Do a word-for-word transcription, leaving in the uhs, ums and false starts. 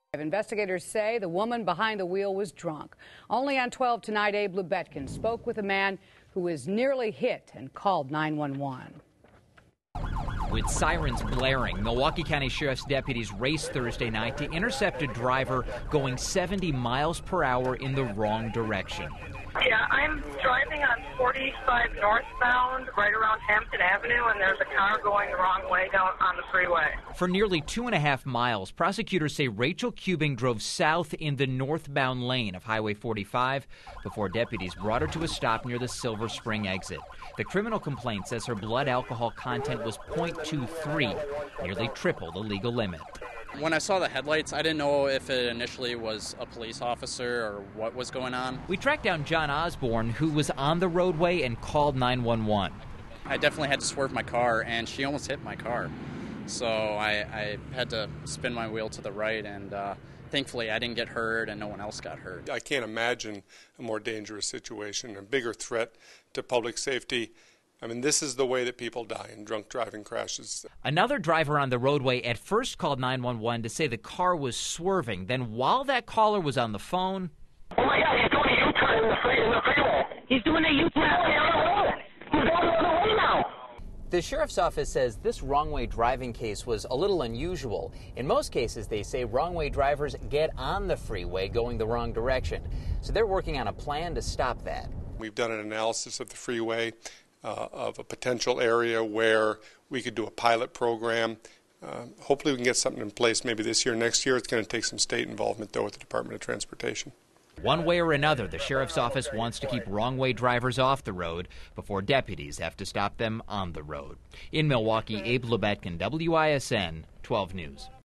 Investigators say the woman behind the wheel was drunk. Only on twelve tonight, Abe Lubetkin spoke with a man who was nearly hit and called nine one one. With sirens blaring, Milwaukee County Sheriff's deputies raced Thursday night to intercept a driver going seventy miles per hour in the wrong direction. Yeah, I'm driving on forty-five northbound right around Hampton Avenue, and there's a car going the wrong way down on the freeway. For nearly two and a half miles, prosecutors say Rachel Cubing drove south in the northbound lane of Highway forty-five before deputies brought her to a stop near the Silver Spring exit. The criminal complaint says her blood alcohol content was point two three, nearly triple the legal limit. When I saw the headlights, I didn't know if it initially was a police officer or what was going on. We tracked down John Osborne, who was on the roadway and called nine one one. I definitely had to swerve my car, and she almost hit my car. So I, I had to spin my wheel to the right, and uh, thankfully I didn't get hurt and no one else got hurt. I can't imagine a more dangerous situation, a bigger threat to public safety. I mean, this is the way that people die in drunk driving crashes. Another driver on the roadway at first called nine one one to say the car was swerving. Then while that caller was on the phone... Oh, my God, he's doing a U-turn in the, free, in the freeway. He's doing a U-turn. He's going the other way now. The sheriff's office says this wrong-way driving case was a little unusual. In most cases, they say wrong-way drivers get on the freeway going the wrong direction. So they're working on a plan to stop that. We've done an analysis of the freeway, uh, of a potential area where we could do a pilot program. Uh, hopefully we can get something in place maybe this year, next year. It's going to take some state involvement, though, with the Department of Transportation. One way or another, the sheriff's office wants to keep wrong-way drivers off the road before deputies have to stop them on the road. In Milwaukee, Abe Lubetkin, W I S N twelve News.